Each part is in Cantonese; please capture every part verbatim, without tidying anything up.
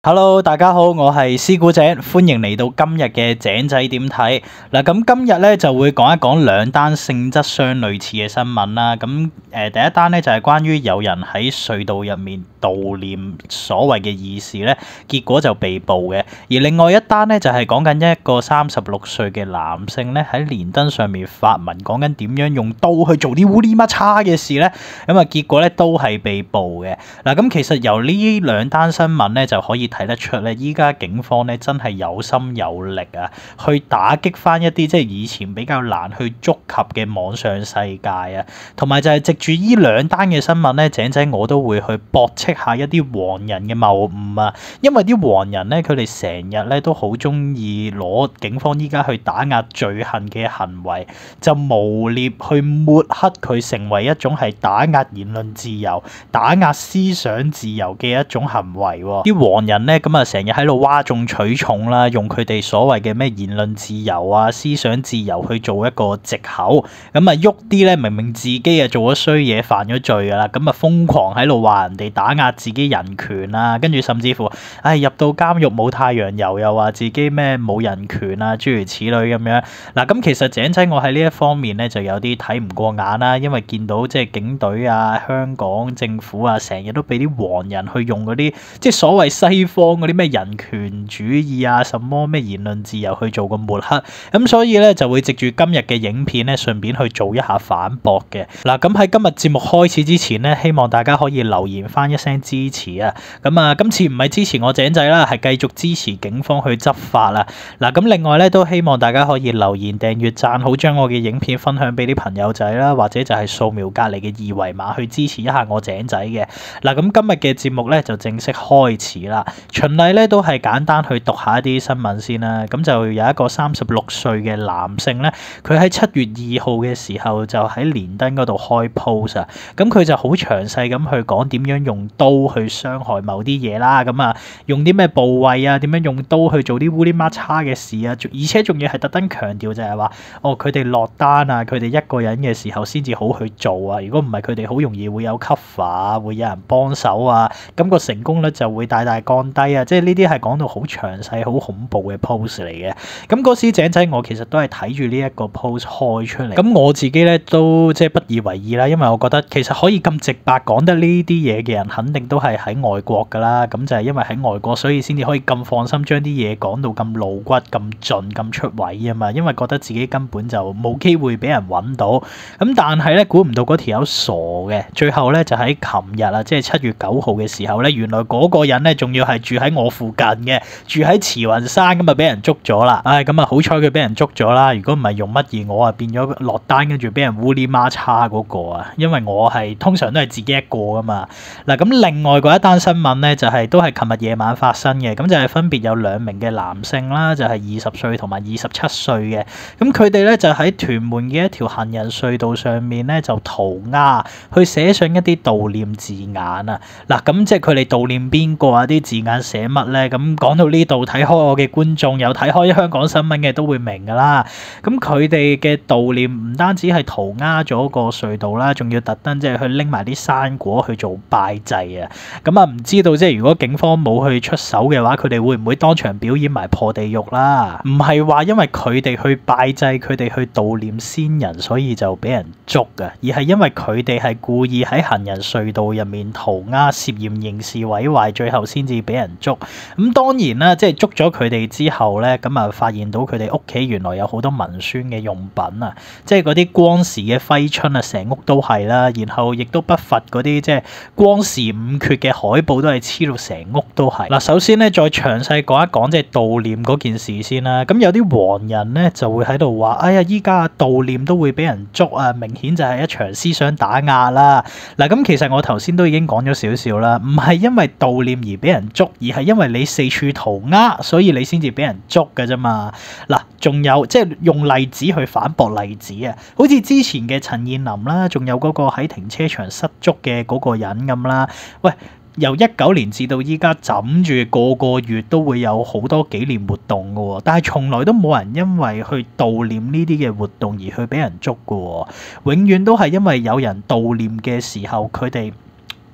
Hello，大家好，我係師姑井，歡迎嚟到今日嘅井仔點睇嗱。咁今日咧就會講一講兩單性質相類似嘅新聞啦。咁誒、呃，第一單咧就係、是、關於有人喺隧道入面悼念所謂嘅義士咧，結果就被捕嘅。而另外一單咧就係講緊一個三十六歲嘅男性咧喺連登上面發文，講緊點樣用刀去做啲烏哩乜叉嘅事咧。咁啊，結果咧都係被捕嘅嗱。咁其實由呢兩單新聞咧就可以睇得出咧，依家警方咧真係有心有力啊，去打擊翻一啲即係以前比較難去觸及嘅網上世界啊，同埋就係藉住依兩單嘅新聞咧，井仔我都會去駁斥下一啲黃人嘅謬誤啊，因為啲黃人咧佢哋成日咧都好中意攞警方依家去打壓罪行嘅行為，就誣蔑去抹黑佢成為一種係打壓言論自由、打壓思想自由嘅一種行為喎。啲黃人咧咁啊，成日喺度嘩眾取寵啦，用佢哋所謂嘅咩言論自由啊、思想自由去做一個藉口，咁啊喐啲咧明明自己啊做咗衰嘢、犯咗罪噶啦，咁啊瘋狂喺度話人哋打壓自己人權啊，跟住甚至乎唉入到監獄冇太陽油，又話自己咩冇人權啊，諸如此類咁樣。嗱，咁其實井仔我喺呢一方面咧就有啲睇唔過眼啦，因為見到即係警隊啊、香港政府啊，成日都俾啲黃人去用嗰啲即係所謂西方嗰啲咩人權主義啊，什麼咩言論自由去做個抹黑，咁所以咧就會藉住今日嘅影片咧，順便去做一下反駁嘅。嗱，咁喺今日節目開始之前咧，希望大家可以留言翻一聲支持啊。咁啊，今次唔係支持我井仔啦，係繼續支持警方去執法啦。嗱，咁另外咧都希望大家可以留言、訂閱、讚好，將我嘅影片分享俾啲朋友仔啦，或者就係掃描隔離嘅二維碼去支持一下我井仔嘅。嗱，咁今日嘅節目咧就正式開始啦。循例咧都係簡單去讀下一啲新聞先啦。咁就有一個三十六歲嘅男性咧，佢喺七月二號嘅時候就喺連登嗰度開 post 啊。咁佢就好詳細咁去講點樣用刀去傷害某啲嘢啦。咁啊，用啲咩部位啊？點樣用刀去做啲烏哩孖叉嘅事啊？而且仲要係特登強調就係話，哦，佢哋落單啊，佢哋一個人嘅時候先至好去做啊。如果唔係，佢哋好容易會有 cover 啊，會有人幫手啊，咁個成功率就會大大降低啊。即係呢啲係講到好詳細、好恐怖嘅 post 嚟嘅。咁嗰時井仔我其實都係睇住呢一個 post 開出嚟。咁我自己咧都即係不以為意啦，因為我覺得其實可以咁直白講得呢啲嘢嘅人，肯定都係喺外國㗎啦。咁就係因為喺外國，所以先至可以咁放心將啲嘢講到咁露骨、咁盡、咁出位啊嘛。因為覺得自己根本就冇機會俾人揾到。咁但係咧，估唔到嗰條友傻嘅，最後咧就喺琴日啊，即係七月九號嘅時候咧，原來嗰個人咧仲要係住喺我附近嘅，住喺慈雲山，咁啊俾人捉咗啦。唉，咁啊好彩佢俾人捉咗啦。如果唔係用乜嘢，我啊變咗落單跟住俾人烏哩孖叉嗰個啊，因為我係通常都係自己一個噶嘛。嗱，咁另外嗰一單新聞咧就係、是、都係琴日夜晚發生嘅，咁就係分別有兩名嘅男性啦，就係二十歲同埋二十七歲嘅。咁佢哋咧就喺屯門嘅一條行人隧道上面咧就塗鴉，去寫上一啲悼念字眼啊。嗱，咁即係佢哋悼念邊個啊？啲字眼寫乜咧？咁講到呢度，睇開我嘅觀眾有睇開香港新聞嘅都會明噶啦。咁佢哋嘅悼念唔單止係塗鴉咗個隧道啦，仲要特登即係去拎埋啲生果去做拜祭啊。咁啊唔知道即係如果警方冇去出手嘅話，佢哋會唔會當場表演埋破地獄啦？唔係話因為佢哋去拜祭、佢哋去悼念先人，所以就俾人捉噶，而係因為佢哋係故意喺行人隧道入面塗鴉，涉嫌刑事毀壞，最後先至俾人捉。咁當然啦，即係捉咗佢哋之後咧，咁啊發現到佢哋屋企原來有好多文宣嘅用品啊，即係嗰啲光時嘅揮春啊，成屋都係啦。然後亦都不乏嗰啲即係光時五缺嘅海報，都係黐到成屋都係。嗱，首先咧再詳細講一講即係悼念嗰件事先啦。咁有啲黃人咧就會喺度話：哎呀，依家悼念都會俾人捉啊，明顯就係一場思想打壓啦。嗱，咁其實我頭先都已經講咗少少啦，唔係因為悼念而俾人捉，而係因為你四處塗鴉，所以你先至俾人捉㗎啫嘛。嗱，仲有即係用例子去反駁例子啊，好似之前嘅陳彥霖啦，仲有嗰個喺停車場失足嘅嗰個人咁啦。喂，由一九年至到依家，枕住個個月都會有好多紀念活動㗎喎，但係從來都冇人因為去悼念呢啲嘅活動而去俾人捉㗎喎，永遠都係因為有人悼念嘅時候，佢哋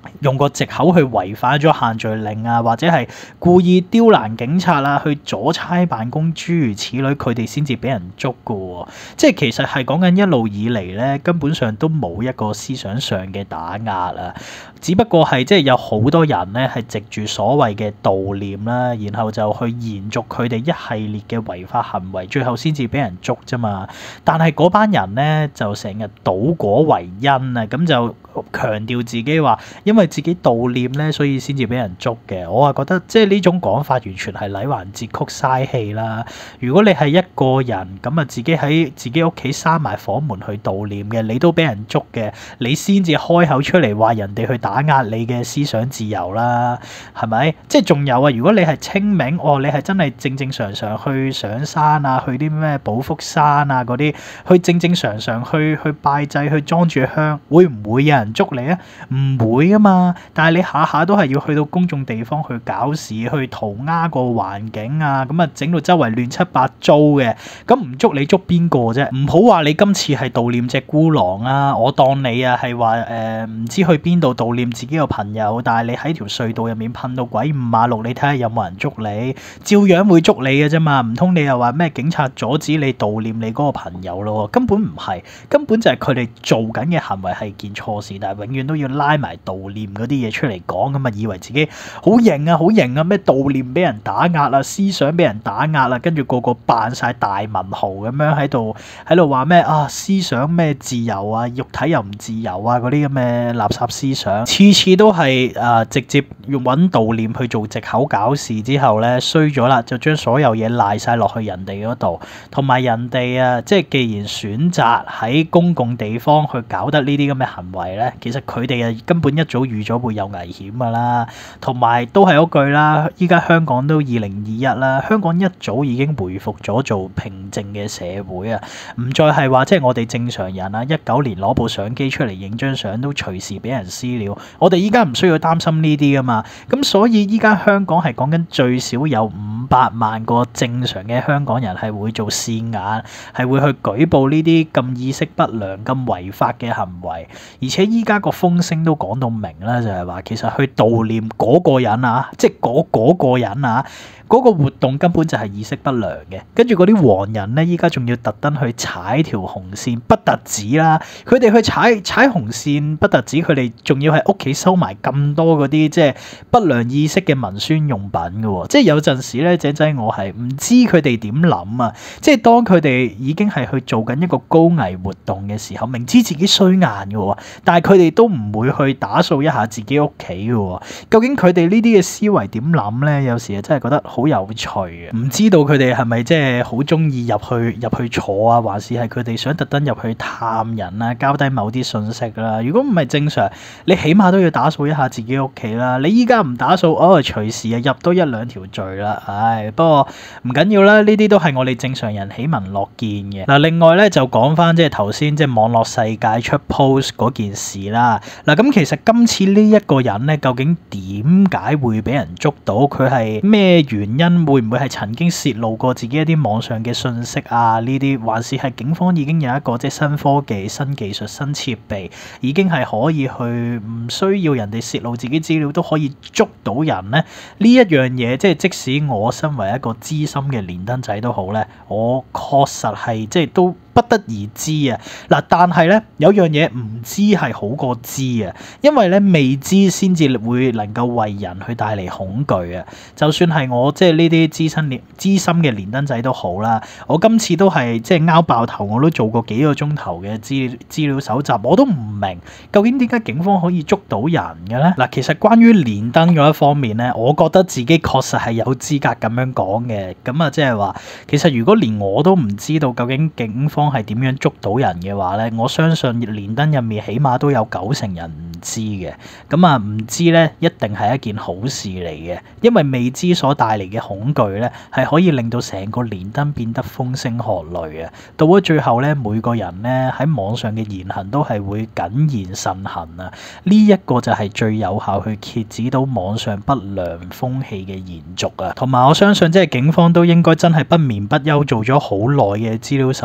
用個藉口去違反咗限聚令啊，或者係故意刁難警察啊，去阻差辦公諸如此類，佢哋先至俾人捉㗎喎。即係其實係講緊一路以嚟咧，根本上都冇一個思想上嘅打壓啊，只不過係即係有好多人咧係藉住所謂嘅悼念啦，然後就去延續佢哋一系列嘅違法行為，最後先至俾人捉啫嘛。但係嗰班人咧就成日倒果為因啊，咁就強調自己話，因為自己悼念咧，所以先至俾人捉嘅。我啊覺得即係呢種講法完全係禮環節曲嘥氣啦。如果你係一個人咁啊，自己喺自己屋企閂埋房門去悼念嘅，你都俾人捉嘅，你先至開口出嚟話人哋去打壓你嘅思想自由啦，係咪？即係仲有啊，如果你係清明，哦，你係真係正正常常去上山啊，去啲咩寶福山啊嗰啲，去正正常常去去拜祭，去裝住香，會唔會有人捉你啊？唔會啊嘛。但係你下下都係要去到公眾地方去搞事，去塗鴉個環境啊，咁啊整到周圍亂七八糟嘅，咁唔捉你捉邊個啫？唔好話你今次係悼念隻孤狼啊，我當你啊係話誒唔知去邊度悼念自己個朋友，但係你喺條隧道入面噴到鬼五馬六，你睇下有冇人捉你？照樣會捉你嘅啫嘛，唔通你又話咩警察阻止你悼念你嗰個朋友咯？根本唔係，根本就係佢哋做緊嘅行為係件錯事，但係永遠都要拉埋悼念嗰啲嘢出嚟講，咁啊以為自己好型啊好型啊，咩悼念俾人打壓啊，思想俾人打壓啊，跟住個個扮晒大文豪咁樣喺度喺度話咩啊思想咩自由啊，肉體又唔自由啊，嗰啲咁嘅垃圾思想，次次都係啊、呃、直接用揾悼念去做藉口搞事，之後咧衰咗啦，就將所有嘢賴晒落去人哋嗰度，同埋人哋啊即係既然選擇喺公共地方去搞得呢啲咁嘅行為咧，其實佢哋啊根本一早預咗會有危險噶啦，同埋都係嗰句啦，依家香港都二零二一啦，香港一早已經回復咗做平靜嘅社會啊，唔再係話即係我哋正常人啊，一九年攞部相機出嚟影張相都隨時俾人私了，我哋依家唔需要擔心呢啲噶嘛，咁所以依家香港係講緊最少有五百萬個正常嘅香港人係會做線眼，係會去舉報呢啲咁意識不良、咁違法嘅行為，而且依家個風聲都講到明啦，就係話其實去悼念嗰個人啊，即係嗰嗰個人啊。嗰個活動根本就係意識不良嘅，跟住嗰啲黃人咧，依家仲要特登去踩條紅線，不特止啦，佢哋去踩踩紅線不特止，佢哋仲要喺屋企收埋咁多嗰啲即係不良意識嘅文宣用品嘅喎，即係有陣時咧，井仔我係唔知佢哋點諗啊！即係當佢哋已經係去做緊一個高危活動嘅時候，明知自己衰硬嘅喎，但係佢哋都唔會去打掃一下自己屋企嘅喎。究竟佢哋呢啲嘅思維點諗咧？有時真係覺得好有趣嘅，唔知道佢哋係咪即係好中意入去入去坐啊，還是係佢哋想特登入去探人啊，交低某啲信息啦？如果唔係正常，你起碼都要打掃一下自己屋企啦。你依家唔打掃，哦，隨時啊入多一兩條罪啦。唉，不過唔緊要啦，呢啲都係我哋正常人喜聞樂見嘅。嗱，另外咧就講翻即係頭先即係網絡世界出 post 嗰件事啦。嗱，咁其實今次呢一個人咧，究竟點解會俾人捉到？佢係咩原因？會唔會係曾經泄露過自己一啲網上嘅信息啊？呢啲還是係警方已經有一個即係新科技、新技術、新設備，已經係可以去唔需要人哋泄露自己資料都可以捉到人咧？呢一樣嘢即係即使我身為一個資深嘅連登仔都好咧，我確實係即係都不得而知啊！嗱，但係咧有樣嘢唔知係好過知啊，因為咧未知先至會能夠為人去帶嚟恐懼啊！就算係我即係呢啲資深連資深嘅連登仔都好啦，我今次都係即係拗爆頭，我都做過幾個鐘頭嘅資資料搜集，我都唔明究竟點解警方可以捉到人嘅咧？嗱，其實關於連登嗰一方面咧，我覺得自己確實係有資格咁樣講嘅。咁啊，即係話其實如果連我都唔知道究竟警方係點樣捉到人嘅話咧，我相信連登入面起碼都有九成人唔知嘅。咁啊，唔知咧一定係一件好事嚟嘅，因為未知所帶嚟嘅恐懼咧，係可以令到成個連登變得風聲鶴唳啊！到咗最後咧，每個人咧喺網上嘅言行都係會謹言慎行啊！呢一個就係最有效去遏止到網上不良風氣嘅延續啊！同埋我相信即係警方都應該真係不眠不休做咗好耐嘅資料搜集先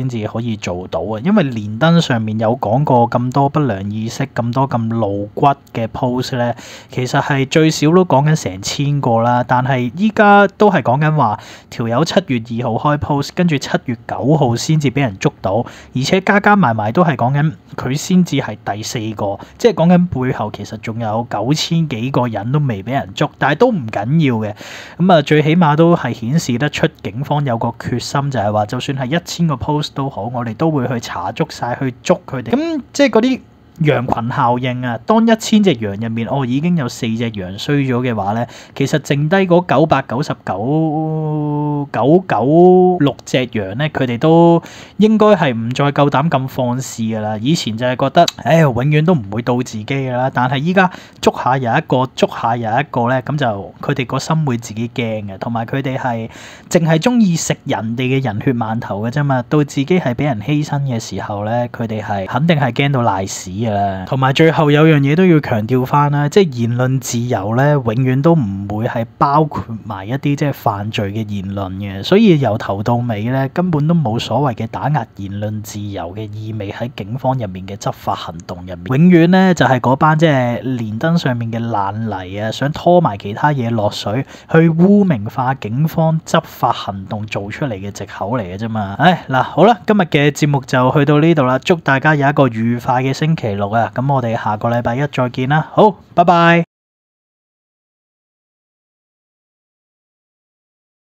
先至可以做到啊。因為連登上面有講過咁多不良意識、咁多咁露骨嘅 post 咧，其實係最少都講緊成千個啦。但係依家都係講緊話條友七月二號開 post，跟住七月九號先至俾人捉到，而且加加埋埋都係講緊佢先至係第四個，即係講緊背後其實仲有九千幾個人都未俾人捉，但係都唔緊要嘅。咁啊，最起碼都係顯示得出警方有個決心，就係話就算係一千個 post 都好，我哋都會去查捉晒，去捉佢哋。咁即係嗰啲羊群效應啊！當一千隻羊入面，哦已經有四隻羊衰咗嘅話咧，其實剩低嗰九百九十九九九六隻羊咧，佢哋都應該係唔再夠膽咁放肆噶啦。以前就係覺得，唉，永遠都唔會到自己噶啦。但係依家捉下有一個，捉下有一個咧，咁就佢哋個心會自己驚嘅，同埋佢哋係淨係中意食人哋嘅人血饅頭嘅啫嘛。到自己係俾人犧牲嘅時候咧，佢哋係肯定係驚到賴屎。同埋最後有樣嘢都要強調翻啦，即係言論自由咧，永遠都唔會係包括埋一啲即係犯罪嘅言論嘅，所以由頭到尾咧根本都冇所謂嘅打壓言論自由嘅意味喺警方入面嘅執法行動入面，永遠咧就係嗰班即係連登上面嘅爛泥啊，想拖埋其他嘢落水，去污名化警方執法行動做出嚟嘅藉口嚟嘅啫嘛。唉嗱，好啦，今日嘅節目就去到呢度啦，祝大家有一個愉快嘅星期六啊！咁我哋下個禮拜一再見啦，好，拜拜。